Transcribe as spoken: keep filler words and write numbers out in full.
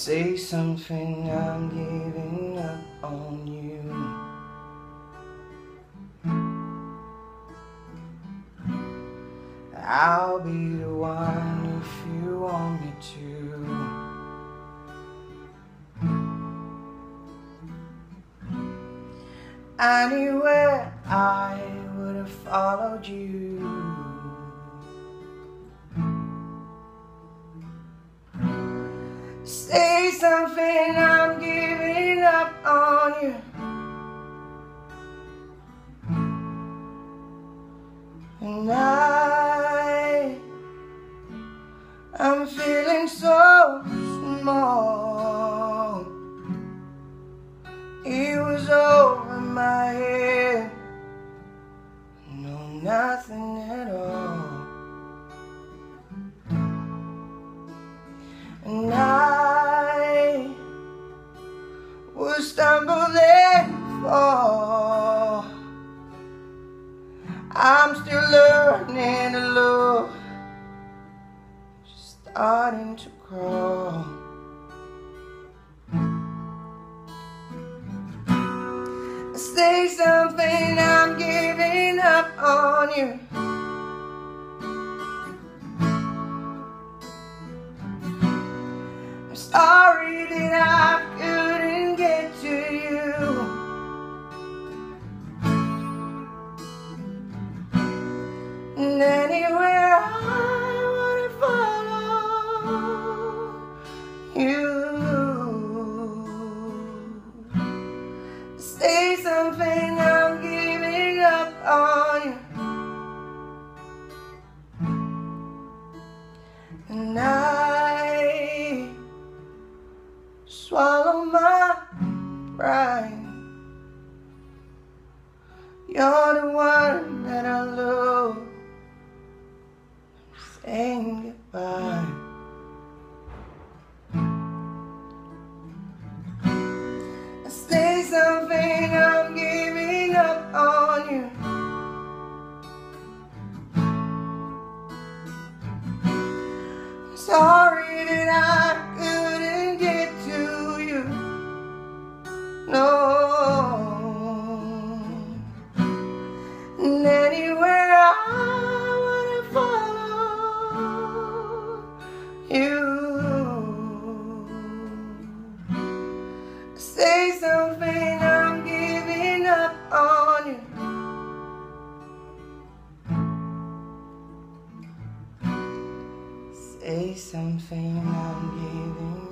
Say something, I'm giving up on you. I'll be the one if you want me to. Anywhere I would have followed you. Say something, I'm giving up on you. And I, I'm feeling so small. It was over my head. No, nothing at all. And I will stumble and fall. I'm still learning to love, just starting to crawl. Say something, I'm giving up on you. I'm sorry that I couldn't get to you. And anywhere I wanna follow you. Say something, I'm giving up on you. And I swallow my pride. You're the one that I love. Saying goodbye. Say something, I'm giving up on you. Sorry that I couldn't get to you. No. And anywhere I wanna follow you. Say something, I'm giving up on you. Say something, I'm giving